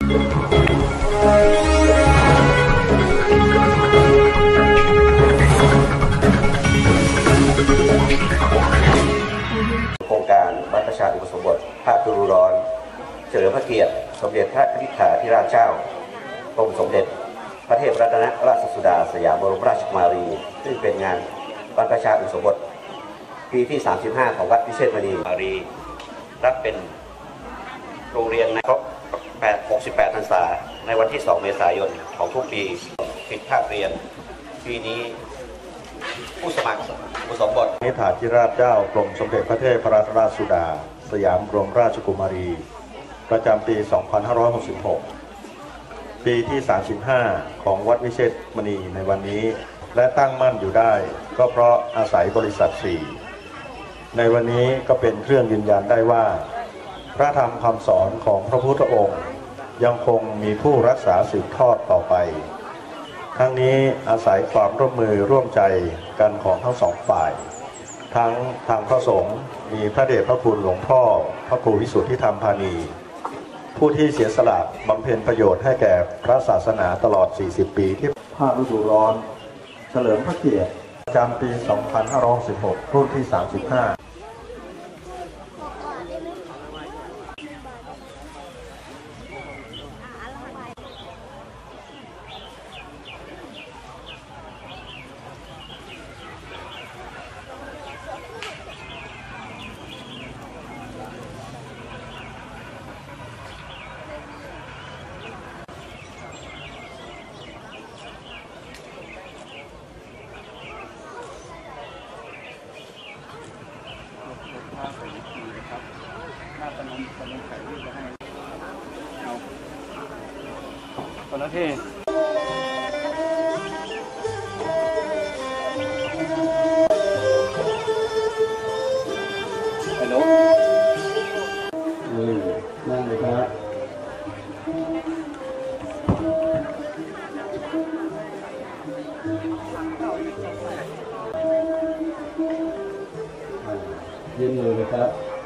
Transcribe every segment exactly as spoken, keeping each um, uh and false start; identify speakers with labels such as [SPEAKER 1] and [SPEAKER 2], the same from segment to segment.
[SPEAKER 1] โครงการบรรพชาอุปสมบทภาคฤดูร้อนเฉลิมพระเกียรติสมเด็จพระนิธิธิราชเจ้ากรมสมเด็จพระเทพรัตนราชสุดาสยามบรมราชกุมารีซึ่งเป็นงานบรรพชาอุปสมบทปีที่สามสิบห้าของวัดวิเชษมณีมารีรับเป็นโรงเรียนในครบหกสิบแปดพรรษาในวันที่สองเมษายนของทุกปีปิดภาคเรียนปีนี้ผู้สมัครอุปสมบทนิธิธิราชเจ้ากรมสมเด็จพระเทพรัตนราชสุดาสยามบรมราชกุมารีประจำปีสองพันห้าร้อยหกสิบหกปีที่สามสิบห้าของวัดวิเชษมณีในวันนี้และตั้งมั่นอยู่ได้ก็เพราะอาศัยบริษัทสี่ในวันนี้ก็เป็นเครื่องยืนยันได้ว่าพระธรรมคำสอนของพระพุทธองค์ยังคงมีผู้รักษาสืบทอดต่อไปทั้งนี้อาศัยความร่วมมือร่วมใจกันของทั้งสองฝ่ายทั้งทางพระสงฆ์มีพระเดชพระคุณหลวงพ่อพระครูวิสุทธิธรรมพานีผู้ที่เสียสละบำเพ็ญประโยชน์ให้แก่พระศาสนาตลอดสี่สิบปีที่ภาคฤดูร้อนเฉลิมพระเกียรติประจำปีสองพันห้าร้อยสิบหกรุ่นที่สามสิบห้า
[SPEAKER 2] ตอนนั้นที่ฮัลโหลนี่นั่งเลยครับยืนเลยนะครับ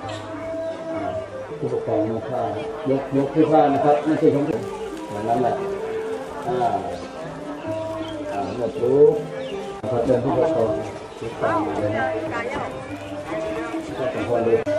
[SPEAKER 2] ผู้ปกครองนะครับยกยกขึ้นมานะครับไม่ใช่ของผมอย่างนั้นแหละอ่าอ่าหมดรู้พอเดินผู้ปกครองติดตามมาเลยนะก็เป็นคนเลย